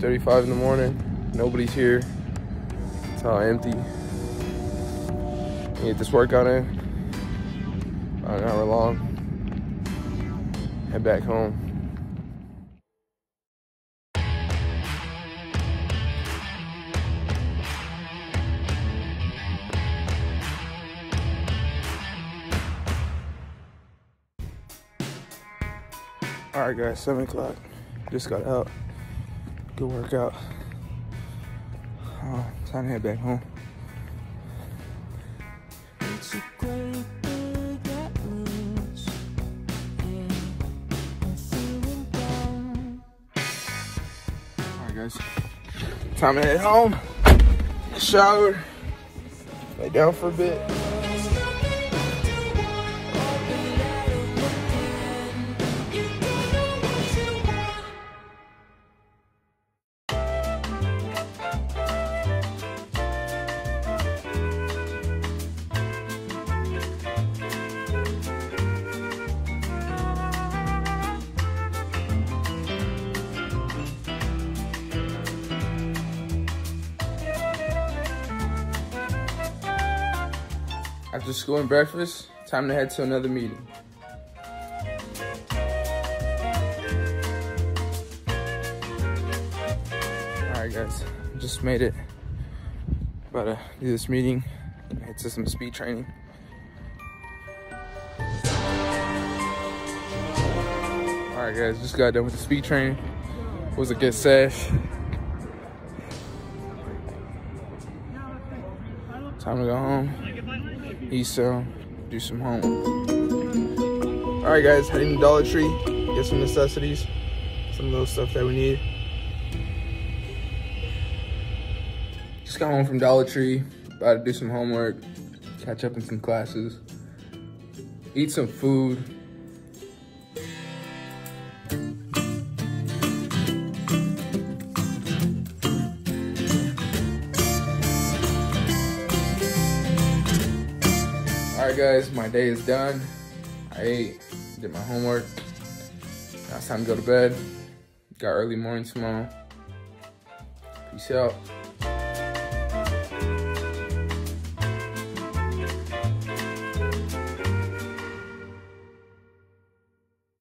8:35 in the morning. Nobody's here. It's all empty. Get this workout in. About an hour long. Head back home. All right, guys, 7 o'clock. Just got out. Good workout. Oh, time to head back home. All right, guys. Time to head home. Shower. Lay down for a bit. After school and breakfast, time to head to another meeting. Alright guys, just made it. About to do this meeting, head to some speed training. Alright guys, just got done with the speed training. It was a good sesh. Time to go home. Eat some, do some homework. All right, guys, heading to Dollar Tree, get some necessities, some of those stuff that we need. Just got home from Dollar Tree, about to do some homework, catch up in some classes, eat some food. Alright guys, my day is done. I ate, did my homework. Now it's time to go to bed. Got early morning tomorrow. Peace out.